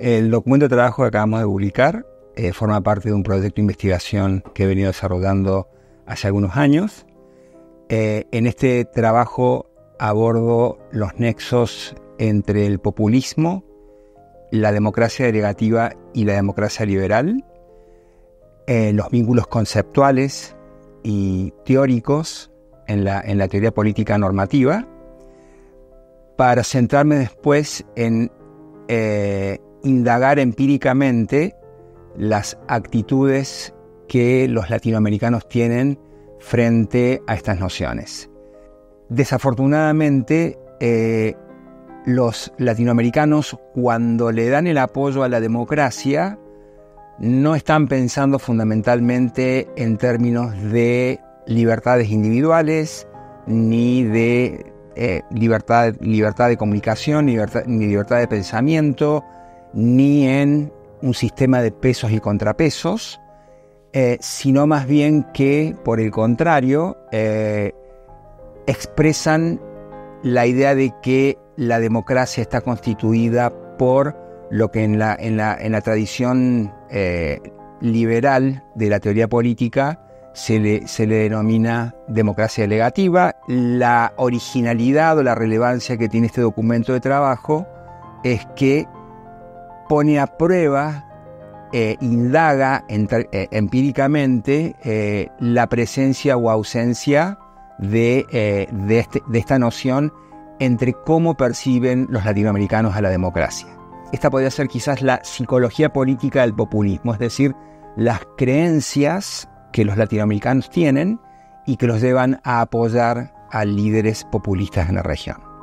El documento de trabajo que acabamos de publicar forma parte de un proyecto de investigación que he venido desarrollando hace algunos años. En este trabajo abordo los nexos entre el populismo, la democracia delegativa y la democracia liberal, los vínculos conceptuales y teóricos en la teoría política normativa, para centrarme después en indagar empíricamente las actitudes que los latinoamericanos tienen frente a estas nociones. Desafortunadamente, los latinoamericanos, cuando le dan el apoyo a la democracia, no están pensando fundamentalmente en términos de libertades individuales, ni de libertad de comunicación, ni libertad de pensamiento, ni en un sistema de pesos y contrapesos, sino más bien que, por el contrario, expresan la idea de que la democracia está constituida por lo que en la tradición liberal de la teoría política se le denomina democracia delegativa. La originalidad o la relevancia que tiene este documento de trabajo es que pone a prueba, indaga empíricamente la presencia o ausencia de esta noción entre cómo perciben los latinoamericanos a la democracia. Esta podría ser quizás la psicología política del populismo, es decir, las creencias que los latinoamericanos tienen y que los llevan a apoyar a líderes populistas en la región.